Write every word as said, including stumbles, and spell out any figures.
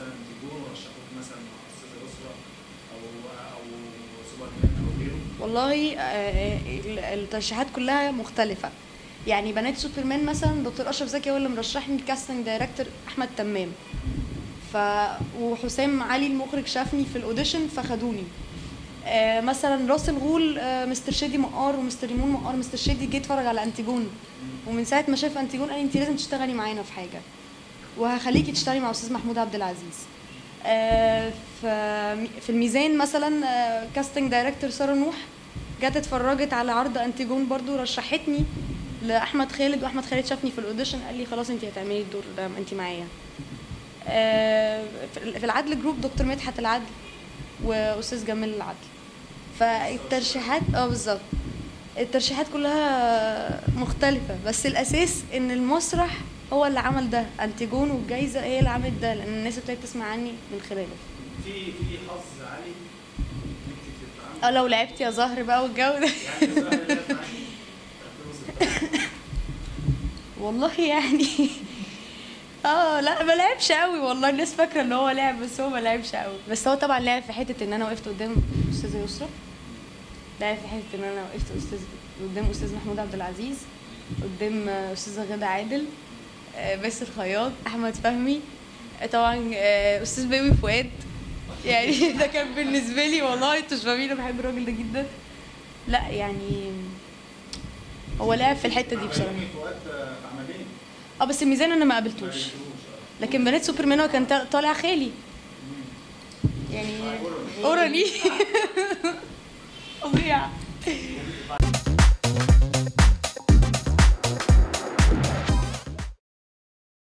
مثلا تجون ورشحوك مثلا مع استاذه يسرا او او سوبر مان او غيره؟ والله آه، الترشيحات كلها مختلفه. يعني بنات سوبرمان مثلا دكتور اشرف زكي هو اللي مرشحني، الكاستنج دايركتور احمد تمام. ف وحسام علي المخرج شافني في الاوديشن فخدوني. آه مثلا راس الغول، آه مستر شادي مقار ومستر ريمون مقار. مستر شادي جه اتفرج على انتيجون، ومن ساعه ما شاف انتيجون قال لي انت لازم تشتغلي معانا في حاجه، وهخليكي تشتغلي مع استاذ محمود عبد العزيز. آه في الميزان مثلا آه كاستنج دايركتور ساره نوح جت اتفرجت على عرض انتيجون برضو، رشحتني لاحمد خالد، واحمد خالد شافني في الاوديشن قال لي خلاص انت هتعملي الدور ده انت معايا. آه في العدل جروب دكتور مدحت العدل واستاذ جمال العدل. فالترشيحات اه بالظبط الترشيحات كلها مختلفة، بس الأساس إن المسرح هو اللي عمل ده، أنتيجون والجايزة هي اللي عملت ده، لأن الناس ابتدت تسمع عني من خلاله. في في حظ عالي انك تتعاملي اه لو لعبت يا زهر بقى والجو ده. يعني زهر لعبت معاكي في ألفين وستاشر؟ والله يعني اه لا ما لعبش قوي والله، الناس فاكره ان هو لعب بس هو ما لعبش قوي. بس هو طبعا لعب في حته ان انا وقفت قدام استاذه يسرا، لعب في حته ان انا وقفت استاذ قدام استاذ محمود عبد العزيز، قدام استاذه غاده عادل، باسل خياط، احمد فهمي، طبعا استاذ بيومي فؤاد. يعني ده كان بالنسبه لي والله انتوا مش فاهمين انا بحب الراجل ده جدا. لا يعني هو لعب في الحته دي بصراحه. بيومي فؤاد في عملين. اه بس الميزان انا ما قابلتوش، لكن بنات سوبرمان هو كان طالع خالي يعني اوراني فظيع.